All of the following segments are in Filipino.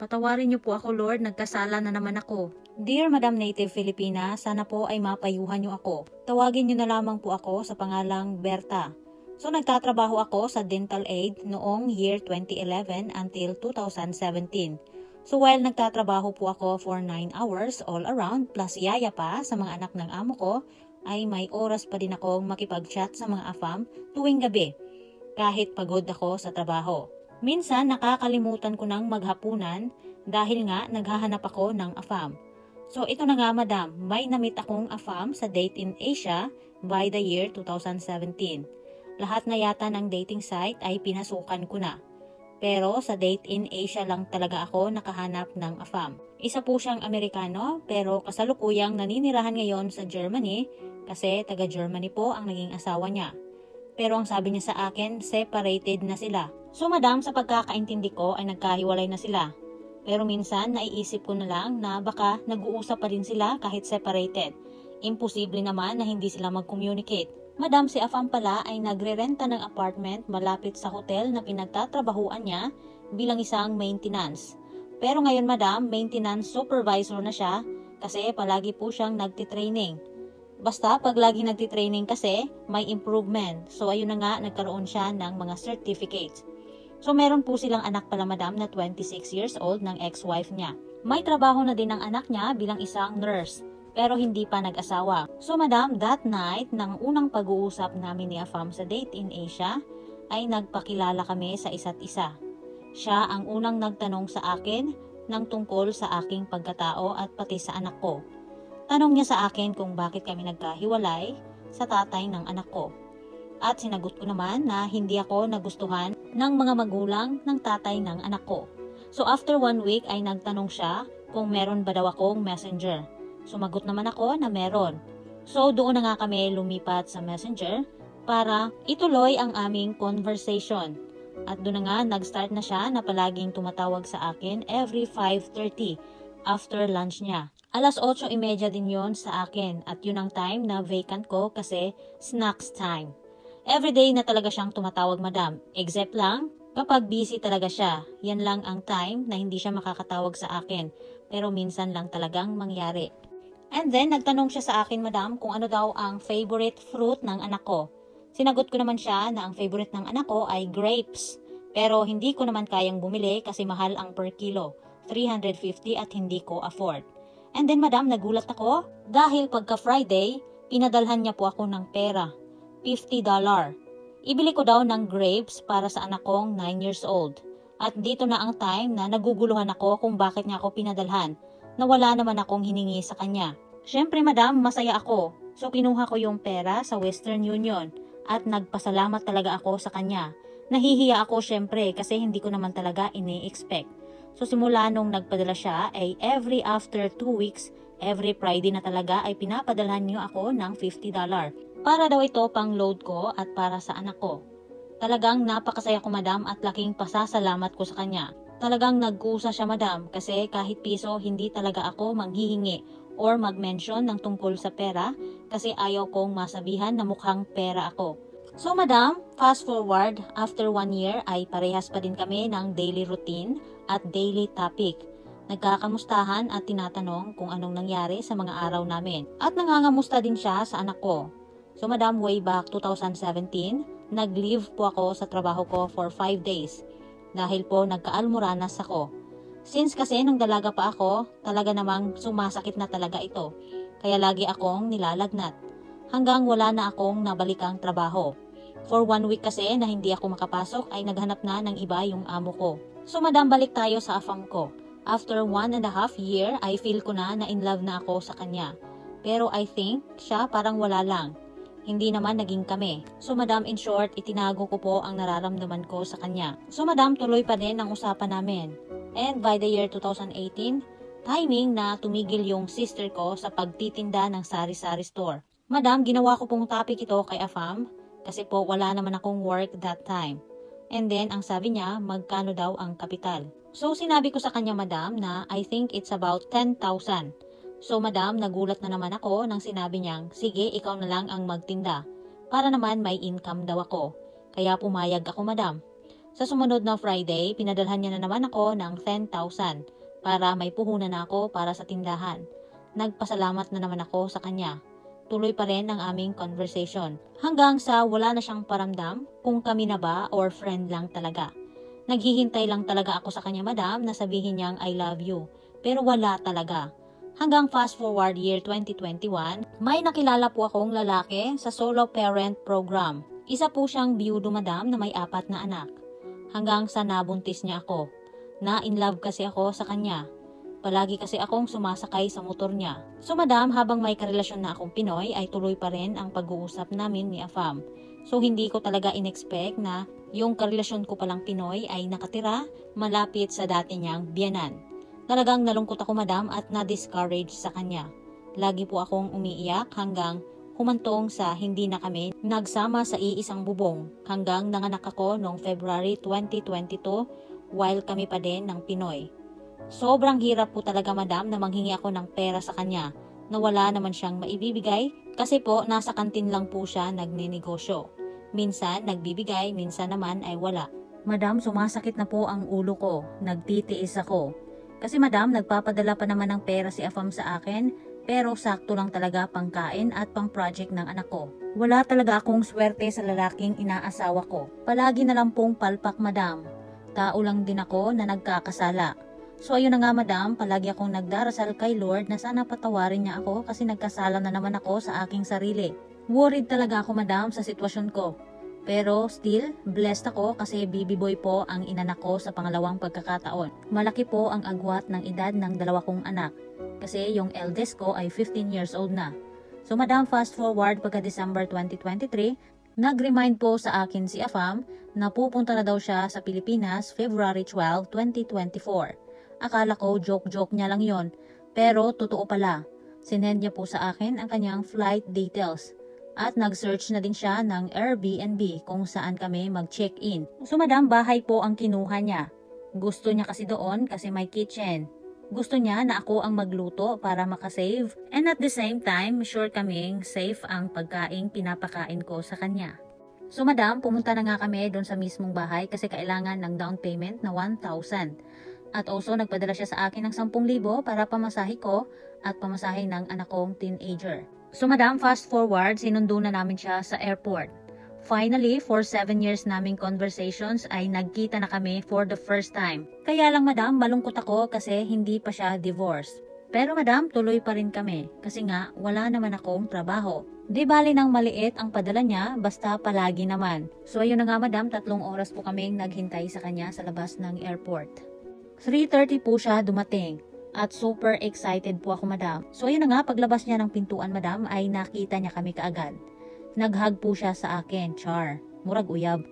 Patawarin niyo po ako, Lord, nagkasala na naman ako. Dear Madam Native Filipina, sana po ay mapayuhan niyo ako. Tawagin niyo na lamang po ako sa pangalang Berta. So nagtatrabaho ako sa dental aid noong year 2011 until 2017. So while nagtatrabaho po ako for 9 hours all around plus yaya pa sa mga anak ng amo ko, ay may oras pa din akong makipag-chat sa mga AFAM tuwing gabi kahit pagod ako sa trabaho. Minsan nakakalimutan ko ng maghapunan dahil nga naghahanap ako ng AFAM. So ito na nga madam, may namit akong AFAM sa Date in Asia by the year 2017. Lahat na yata ng dating site ay pinasukan ko na. Pero sa Date in Asia lang talaga ako nakahanap ng AFAM. Isa po siyang Amerikano pero kasalukuyang naninirahan ngayon sa Germany kasi taga Germany po ang naging asawa niya. Pero ang sabi niya sa akin, separated na sila. So madam, sa pagkakaintindi ko ay nagkahiwalay na sila. Pero minsan naiisip ko na lang na baka nag-uusap pa rin sila kahit separated. Imposible naman na hindi sila mag-communicate. Madam, si Afam pala ay nagre-renta ng apartment malapit sa hotel na pinagtatrabahuan niya bilang isang maintenance. Pero ngayon madam, maintenance supervisor na siya kasi palagi po siyang nagtitraining. Basta pag lagi nagtitraining kasi, may improvement. So ayun na nga, nagkaroon siya ng mga certificates. So meron po silang anak pala madam na 26 years old ng ex-wife niya. May trabaho na din ang anak niya bilang isang nurse, pero hindi pa nag-asawa. So madam, that night, ng unang pag-uusap namin ni Afam sa Date in Asia, ay nagpakilala kami sa isa't isa. Siya ang unang nagtanong sa akin ng tungkol sa aking pagkatao at pati sa anak ko. Tanong niya sa akin kung bakit kami nagkahiwalay sa tatay ng anak ko. At sinagot ko naman na hindi ako nagustuhan ng mga magulang ng tatay ng anak ko. So after 1 week ay nagtanong siya kung meron ba daw akong messenger. Sumagot naman ako na meron. So doon na nga kami lumipat sa messenger para ituloy ang aming conversation. At doon na nga nag-start na siya na palaging tumatawag sa akin every 5:30 after lunch niya. 8:30 din yon sa akin at yun ang time na vacant ko kasi snacks time. Everyday na talaga siyang tumatawag madam, except lang kapag busy talaga siya. Yan lang ang time na hindi siya makakatawag sa akin, pero minsan lang talagang mangyari. And then nagtanong siya sa akin madam kung ano daw ang favorite fruit ng anak ko. Sinagot ko naman siya na ang favorite ng anak ko ay grapes, pero hindi ko naman kayang bumili kasi mahal ang per kilo, 350 at hindi ko afford. And then madam, nagulat ako dahil pagka Friday, pinadalhan niya po ako ng pera, $50. Ibili ko daw ng grapes para sa anak kong 9 years old. At dito na ang time na naguguluhan ako kung bakit niya ako pinadalhan, na wala naman akong hiningi sa kanya. Siyempre madam, masaya ako. So kinuha ko yung pera sa Western Union at nagpasalamat talaga ako sa kanya. Nahihiya ako siyempre kasi hindi ko naman talaga ini-expect. So simula nung nagpadala siya ay every after 2 weeks, every Friday na talaga ay pinapadalhan niyo ako ng $50. Para daw ito pang load ko at para sa anak ko. Talagang napakasaya ko madam at laking pasasalamat ko sa kanya. Talagang nagkusa siya madam kasi kahit piso hindi talaga ako manghihingi or mag-mention ng tungkol sa pera kasi ayaw kong masabihan na mukhang pera ako. So madam, fast forward, after 1 year ay parehas pa din kami ng daily routine at daily topic. Nagkakamustahan at tinatanong kung anong nangyari sa mga araw namin. At nangangamusta din siya sa anak ko. So madam, way back 2017, nag-leave po ako sa trabaho ko for 5 days. Dahil po nagka-almoranas ako. Since kasi nung dalaga pa ako, talaga namang sumasakit na talaga ito. Kaya lagi akong nilalagnat. Hanggang wala na akong nabalikang trabaho. For 1 week kasi na hindi ako makapasok ay naghanap na ng iba yung amo ko. So madam, balik tayo sa afam ko. After 1.5 year ay feel ko na in love na ako sa kanya. Pero I think siya parang wala lang. Hindi naman naging kami. So madam, in short, itinago ko po ang nararamdaman ko sa kanya. So madam, tuloy pa din ang usapan namin. And by the year 2018, timing na tumigil yung sister ko sa pagtitinda ng sari-sari store. Madam, ginawa ko pong topic ito kay Afam kasi po wala naman akong work that time. And then, ang sabi niya, magkano daw ang kapital. So, sinabi ko sa kanya, madam, na I think it's about 10,000. So, madam, nagulat na naman ako nang sinabi niyang, sige, ikaw na lang ang magtinda. Para naman may income daw ako. Kaya pumayag ako, madam. Sa sumunod na Friday, pinadalhan niya na naman ako ng 10,000 para may puhunan na ako para sa tindahan. Nagpasalamat na naman ako sa kanya. Tuloy pa rin ang aming conversation. Hanggang sa wala na siyang paramdam kung kami na ba or friend lang talaga. Naghihintay lang talaga ako sa kanya, madam, na sabihin niyang I love you. Pero wala talaga. Hanggang fast forward year 2021, may nakilala po akong lalaki sa solo parent program. Isa po siyang biyudo, madam, na may 4 na anak. Hanggang sa nabuntis niya ako. Na in love kasi ako sa kanya. Palagi kasi akong sumasakay sa motor niya. So madam, habang may karelasyon na akong Pinoy, ay tuloy pa rin ang pag-uusap namin ni Afam. So hindi ko talaga in-expect na yung karelasyon ko palang Pinoy ay nakatira malapit sa dati niyang biyanan. Talagang nalungkot ako, madam, at na-discourage sa kanya. Lagi po akong umiiyak hanggang humantong sa hindi na kami nagsama sa iisang bubong hanggang nanganak ako noong February 2022 while kami pa din ng Pinoy. Sobrang hirap po talaga, madam, na manghingi ako ng pera sa kanya na wala naman siyang maibibigay kasi po nasa kantin lang po siya nagninegosyo. Minsan nagbibigay, minsan naman ay wala. Madam, sumasakit na po ang ulo ko. Nagtitiis ako. Kasi madam, nagpapadala pa naman ng pera si Afam sa akin, pero sakto lang talaga pangkain at pang project ng anak ko. Wala talaga akong swerte sa lalaking inaasawa ko. Palagi na lang pong palpak, madam. Tao lang din ako na nagkakasala. So ayun na nga, madam, palagi akong nagdarasal kay Lord na sana patawarin niya ako kasi nagkasala na naman ako sa aking sarili. Worried talaga ako, madam, sa sitwasyon ko. Pero still, blessed ako kasi baby boy po ang inanak ko sa pangalawang pagkakataon. Malaki po ang agwat ng edad ng 2 kong anak kasi yung eldest ko ay 15 years old na. So madam, fast forward pagka December 2023, nag-remind po sa akin si Afam na pupunta na daw siya sa Pilipinas February 12, 2024. Akala ko joke-joke niya lang yon, pero totoo pala. Sinend niya po sa akin ang kanyang flight details. At nag-search na din siya ng Airbnb kung saan kami mag-check-in. So madam, bahay po ang kinuha niya. Gusto niya kasi doon kasi may kitchen. Gusto niya na ako ang magluto para makasave. And at the same time, sure kaming safe ang pagkaing pinapakain ko sa kanya. So madam, pumunta na nga kami doon sa mismong bahay kasi kailangan ng down payment na 1,000. At also nagpadala siya sa akin ng 10,000 para pamasahe ko at pamasahe ng anak kong teenager. So madam, fast forward, sinundo na namin siya sa airport. Finally, for 7 years naming conversations ay nagkita na kami for the first time. Kaya lang madam, malungkot ako kasi hindi pa siya divorced. Pero madam, tuloy pa rin kami kasi nga wala naman akong trabaho. Di bali nang maliit ang padala niya, basta palagi naman. So ayun na nga madam, 3 oras po kaming naghintay sa kanya sa labas ng airport. 3:30 po siya dumating. At super excited po ako, madam. So ayun na nga, paglabas niya ng pintuan, madam, ay nakita niya kami kaagad. Nag-hug po siya sa akin, char. Murag uyab.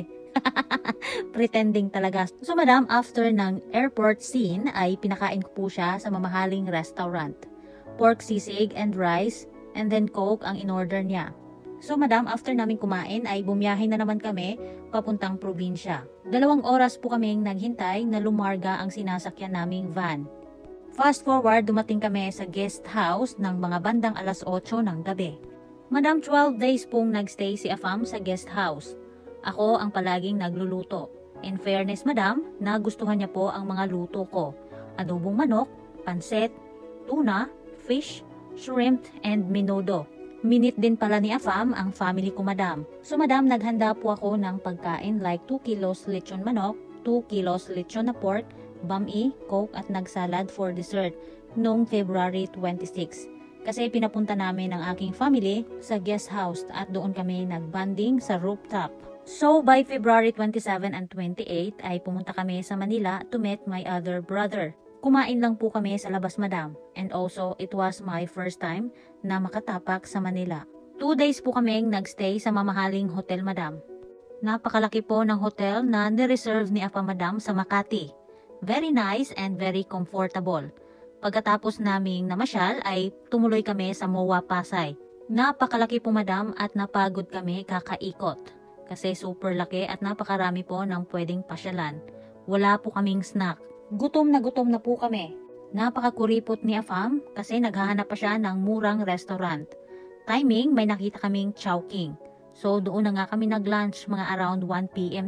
Pretending talaga. So madam, after ng airport scene, ay pinakain ko po siya sa mamahaling restaurant. Pork sisig and rice, and then Coke ang in-order niya. So madam, after namin kumain, ay bumiyahe na naman kami papuntang probinsya. 2 oras po kaming naghintay na lumarga ang sinasakyan naming van. Fast forward, dumating kami sa guest house ng mga bandang 8:00 ng gabi. Madam, 12 days pong nagstay si Afam sa guest house. Ako ang palaging nagluluto. In fairness, madam, nagustuhan niya po ang mga luto ko. Adobong manok, pansit, tuna, fish, shrimp, and menudo. Minute din pala ni Afam ang family ko, madam. So madam, naghanda po ako ng pagkain like 2 kilos lechon manok, 2 kilos lechon na pork, bami, Coke at nagsalad for dessert noong February 26. Kasi pinapunta namin ang aking family sa guest house at doon kami nagbanding sa rooftop. So by February 27 and 28 ay pumunta kami sa Manila to meet my other brother. Kumain lang po kami sa labas, madam. And also it was my first time na makatapak sa Manila. 2 days po kaming nagstay sa mamahaling hotel, madam. Napakalaki po ng hotel na nireserve ni Apa, madam, sa Makati. Very nice and very comfortable. Pagkatapos naming namasyal ay tumuloy kami sa MOA Pasay. Napakalaki po, madam, at napagod kami kakaikot. Kasi super laki at napakarami po ng pwedeng pasyalan. Wala po kaming snack. Gutom na po kami. Napakakuripot ni Afam kasi naghahanap pa siya ng murang restaurant. Timing, may nakita kaming Chowking. So doon na nga kami nag-lunch mga around 1 PM na.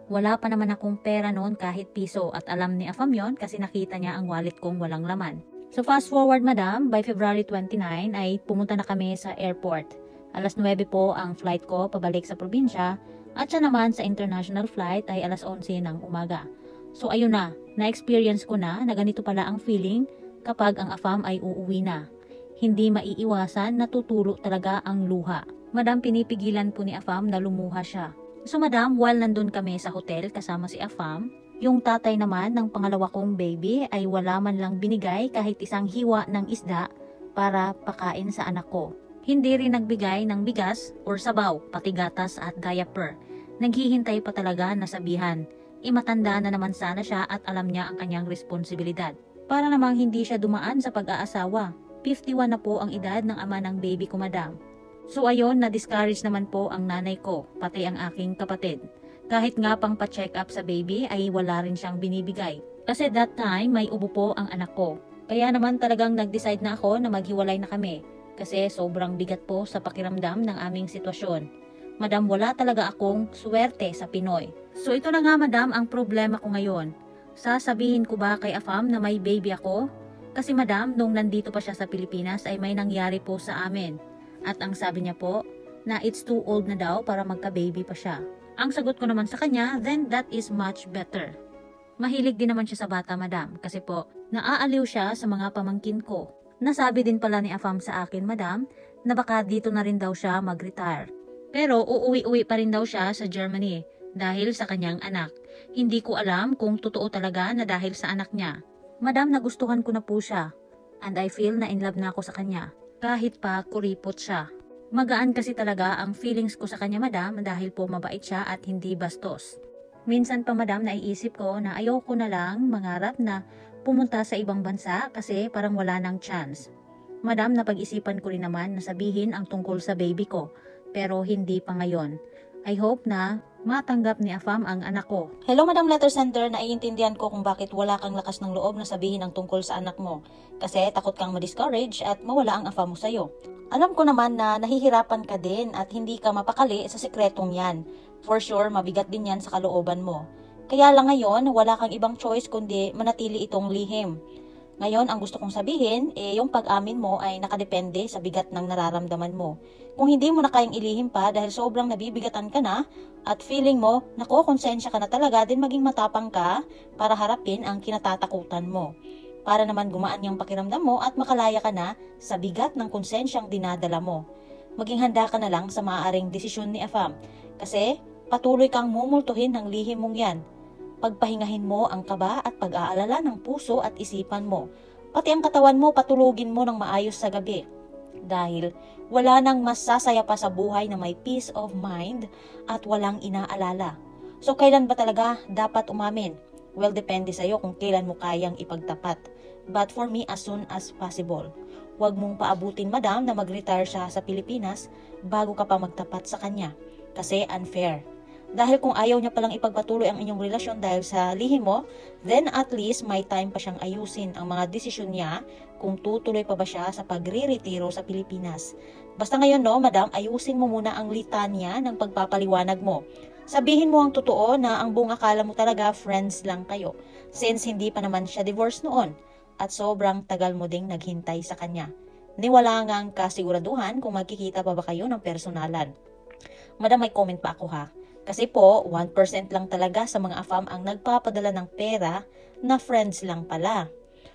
Wala pa naman akong pera noon kahit piso at alam ni Afam yon kasi nakita niya ang wallet kong walang laman. So fast forward madam, by February 29 ay pumunta na kami sa airport. Alas 9 po ang flight ko pabalik sa probinsya at siya naman sa international flight ay alas 11 ng umaga. So ayun na-experience ko na ganito pala ang feeling kapag ang Afam ay uuwi na. Hindi maiiwasan, natutulo talaga ang luha. Madam, pinipigilan po ni Afam na lumuha siya. So madam, while nandun kami sa hotel kasama si Afam, yung tatay naman ng pangalawa kong baby ay wala man lang binigay kahit isang hiwa ng isda para pakain sa anak ko. Hindi rin nagbigay ng bigas or sabaw, pati gatas at diaper. Naghihintay pa talaga na sabihan. Matanda na naman sana siya at alam niya ang kanyang responsibilidad. Para namang hindi siya dumaan sa pag-aasawa. 51 na po ang edad ng ama ng baby ko madam. So ayon, na-discourage naman po ang nanay ko, pati ang aking kapatid. Kahit nga pang pa-check up sa baby ay wala rin siyang binibigay. Kasi that time may ubo po ang anak ko. Kaya naman talagang nag-decide na ako na maghiwalay na kami. Kasi sobrang bigat po sa pakiramdam ng aming sitwasyon. Madam, wala talaga akong swerte sa Pinoy. So ito na nga madam ang problema ko ngayon. Sasabihin ko ba kay Afam na may baby ako? Kasi madam, nung nandito pa siya sa Pilipinas ay may nangyari po sa amin. At ang sabi niya po, na it's too old na daw para magka-baby pa siya. Ang sagot ko naman sa kanya, then that is much better. Mahilig din naman siya sa bata madam, kasi po, naaaliw siya sa mga pamangkin ko. Nasabi din pala ni Afam sa akin madam, na baka dito na rin daw siya mag-retire. Pero uuwi-uwi pa rin daw siya sa Germany, dahil sa kanyang anak. Hindi ko alam kung totoo talaga na dahil sa anak niya. Madam, nagustuhan ko na po siya, and I feel na in love na ako sa kanya. Kahit pa kuripot siya. Magaan kasi talaga ang feelings ko sa kanya madam dahil po mabait siya at hindi bastos. Minsan pa madam naiisip ko na ayoko na lang mangarap na pumunta sa ibang bansa kasi parang wala nang chance. Madam, napag-isipan ko rin naman na sabihin ang tungkol sa baby ko pero hindi pa ngayon. I hope na matanggap ni Afam ang anak ko. Hello Madam Letter Sender, naiintindihan ko kung bakit wala kang lakas ng loob na sabihin ang tungkol sa anak mo. Kasi takot kang ma-discourage at mawala ang Afam mo sa'yo. Alam ko naman na nahihirapan ka din at hindi ka mapakali sa sikretong yan. For sure, mabigat din yan sa kalooban mo. Kaya lang ngayon, wala kang ibang choice kundi manatili itong lihim. Ngayon, ang gusto kong sabihin, yung pag-amin mo ay nakadepende sa bigat ng nararamdaman mo. Kung hindi mo na kayang ilihim pa dahil sobrang nabibigatan ka na at feeling mo, nako, konsensya ka na talaga, din maging matapang ka para harapin ang kinatatakutan mo. Para naman gumaan yung pakiramdam mo at makalaya ka na sa bigat ng konsensyang dinadala mo. Maging handa ka na lang sa maaaring desisyon ni Afam kasi patuloy kang mumultuhin ng lihim mong yan. Pagpahingahin mo ang kaba at pag-aalala ng puso at isipan mo. Pati ang katawan mo, patulugin mo ng maayos sa gabi. Dahil wala nang mas sasaya pa sa buhay na may peace of mind at walang inaalala. So kailan ba talaga dapat umamin? Well, depende sa'yo kung kailan mo kayang ipagtapat. But for me, as soon as possible. Huwag mong paabutin madam na mag-retire siya sa Pilipinas bago ka pa magtapat sa kanya. Kasi unfair. Dahil kung ayaw niya palang ipagpatuloy ang inyong relasyon dahil sa lihim mo, then at least may time pa siyang ayusin ang mga desisyon niya kung tutuloy pa ba siya sa pagre-retiro sa Pilipinas. Basta ngayon no, madam, ayusin mo muna ang litanya ng pagpapaliwanag mo. Sabihin mo ang totoo na ang buong akala mo talaga friends lang kayo since hindi pa naman siya divorced noon at sobrang tagal mo ding naghintay sa kanya. Niwala ngang kasiguraduhan kung magkikita pa ba kayo ng personalan. Madam, may comment pa ako ha. Kasi po, 1% lang talaga sa mga Afam ang nagpapadala ng pera na friends lang pala.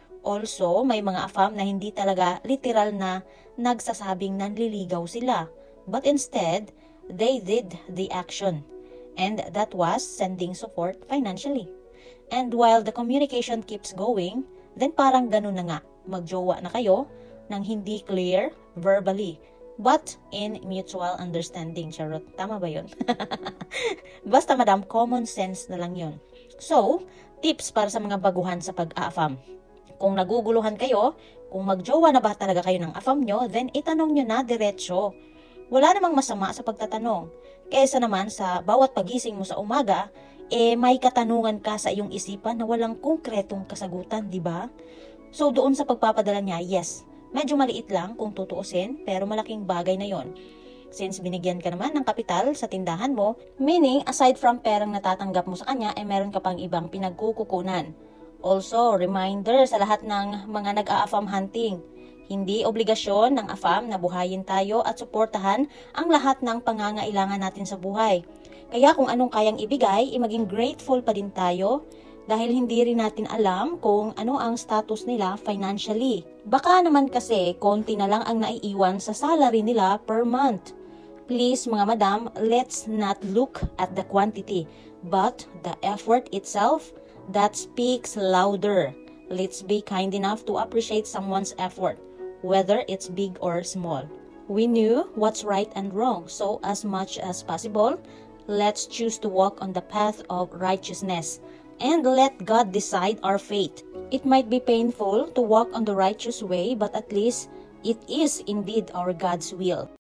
Also, may mga Afam na hindi talaga literal na nagsasabing nanliligaw sila. But instead, they did the action. And that was sending support financially. And while the communication keeps going, then parang ganun na nga, magjowa na kayo nang hindi clear verbally. But in mutual understanding, charot. Tama ba yun? Basta madam, common sense na lang yun. So, tips para sa mga baguhan sa pag-aafam. Kung naguguluhan kayo, kung magjowa na ba talaga kayo ng afam nyo, then itanong nyo na diretsyo. Wala namang masama sa pagtatanong. Kaysa naman sa bawat pagising mo sa umaga, may katanungan ka sa iyong isipan na walang konkretong kasagutan, di ba? So, doon sa pagpapadala niya, yes, medyo maliit lang kung tutuusin, pero malaking bagay na yon. Since binigyan ka naman ng kapital sa tindahan mo, meaning aside from perang natatanggap mo sa kanya, meron ka pang ibang pinagkukukunan. Also, reminder sa lahat ng mga nag-a-AFAM hunting, hindi obligasyon ng AFAM na buhayin tayo at suportahan ang lahat ng pangangailangan natin sa buhay. Kaya kung anong kayang ibigay, maging grateful pa din tayo dahil hindi rin natin alam kung ano ang status nila financially. Baka naman kasi konti na lang ang naiiwan sa salary nila per month. Please mga madam, let's not look at the quantity, but the effort itself that speaks louder. Let's be kind enough to appreciate someone's effort, whether it's big or small. We knew what's right and wrong, so as much as possible, let's choose to walk on the path of righteousness and let God decide our fate. It might be painful to walk on the righteous way, but at least it is indeed our God's will.